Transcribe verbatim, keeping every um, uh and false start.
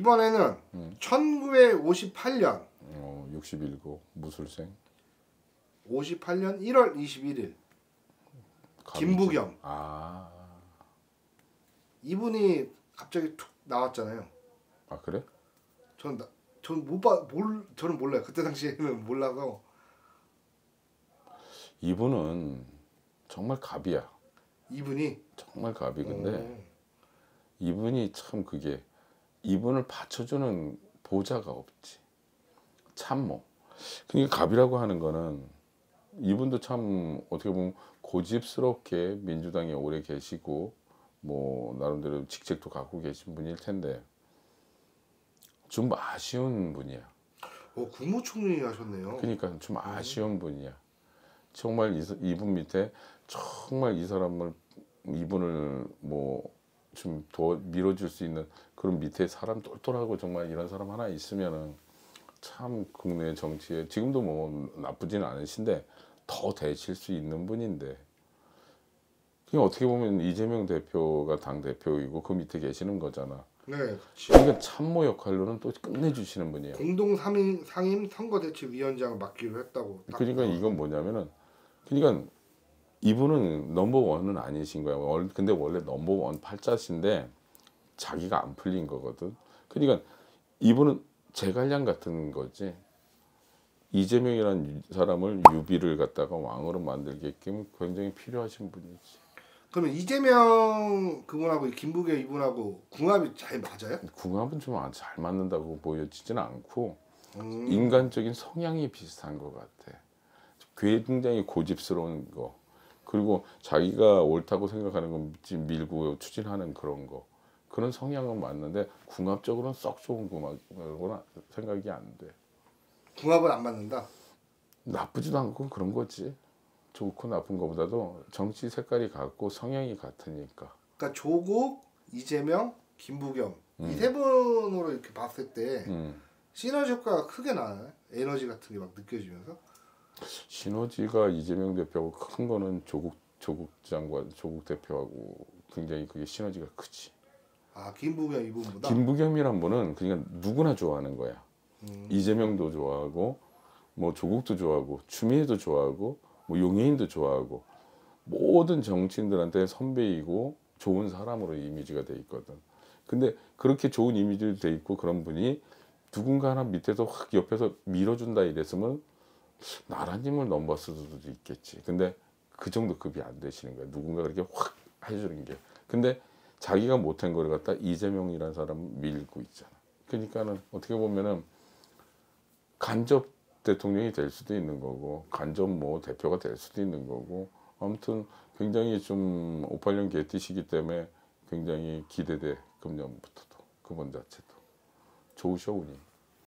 이번에는 음. 천구백오십팔 년 어, 육십칠 고 무술생. 오십팔 년 일월 이십일일 김부겸. 아. 이분이 갑자기 툭 나왔잖아요. 아 그래? 전 전 못 봐, 몰 저는 몰라요. 그때 당시에는 몰라서. 이분은 정말 갑이야. 이분이 정말 갑이. 근데 오. 이분이 참 그게 이분을 받쳐주는 보좌가 없지. 참모. 그러니까 갑이라고 하는 거는 이분도 참 어떻게 보면 고집스럽게 민주당에 오래 계시고 뭐 나름대로 직책도 갖고 계신 분일 텐데 좀 아쉬운 분이야. 어, 국무총리 하셨네요. 그러니까 좀 아쉬운 분이야. 정말 이, 이분 밑에 정말 이 사람을 이분을 뭐 좀 더 밀어줄 수 있는 그런 밑에 사람 똘똘하고 정말 이런 사람 하나 있으면은 참 국내 정치에 지금도 뭐 나쁘지는 않으신데 더 되실 수 있는 분인데 그냥 어떻게 보면 이재명 대표가 당 대표이고 그 밑에 계시는 거잖아. 네, 그치. 그러니까 참모 역할로는 또 끝내주시는 분이에요. 공동 상임, 상임 선거대책위원장을 맡기로 했다고. 딱 그러니까 나와요. 이건 뭐냐면은 그러니까 이분은 넘버원은 아니신 거야. 월- 근데 원래 넘버원 팔자신데 자기가 안 풀린 거거든. 그러니까 이분은 제갈량 같은 거지. 이재명이라는 사람을 유비를 갖다가 왕으로 만들게끔 굉장히 필요하신 분이지. 그러면 이재명 그분하고 김부겸 이분하고 궁합이 잘 맞아요? 궁합은 좀 잘 맞는다고 보여지지는 않고 음. 인간적인 성향이 비슷한 것 같아. 굉장히 고집스러운 거. 그리고 자기가 옳다고 생각하는 건 밀고 추진하는 그런 거. 그런 성향은 맞는데 궁합적으로는 썩 좋은 궁합이라고는 생각이 안 돼. 궁합은 안 맞는다. 나쁘지도 않고 그런 거지. 좋고 나쁜 것보다도 정치 색깔이 같고 성향이 같으니까. 그러니까 조국, 이재명, 김부겸 음. 이 세 분으로 이렇게 봤을 때 음. 시너지 효과가 크게 나요. 에너지 같은 게 막 느껴지면서. 시너지가 이재명 대표하고 큰 거는 조국 조국 장관 조국 대표하고 굉장히 그게 시너지가 크지. 아, 김부겸 이분보다. 김부겸이란 분은 그냥 누구나 좋아하는 거야. 음. 이재명도 좋아하고 뭐 조국도 좋아하고 추미애도 좋아하고 뭐 용해인도 좋아하고 모든 정치인들한테 선배이고 좋은 사람으로 이미지가 돼 있거든. 근데 그렇게 좋은 이미지로 돼 있고 그런 분이 누군가 하나 밑에서 확 옆에서 밀어준다 이랬으면 나라님을 넘봤을 수도 있겠지. 근데 그 정도 급이 안 되시는 거야. 누군가 그렇게 확 해주는 게. 근데 자기가 못한 거를 갖다 이재명이라는 사람 밀고 있잖아. 그러니까는 어떻게 보면은 간접 대통령이 될 수도 있는 거고 간접 뭐 대표가 될 수도 있는 거고 아무튼 굉장히 좀 오십팔 년 개띠시기 때문에 굉장히 기대돼. 금년부터도 그분 자체도 좋으셔 운이.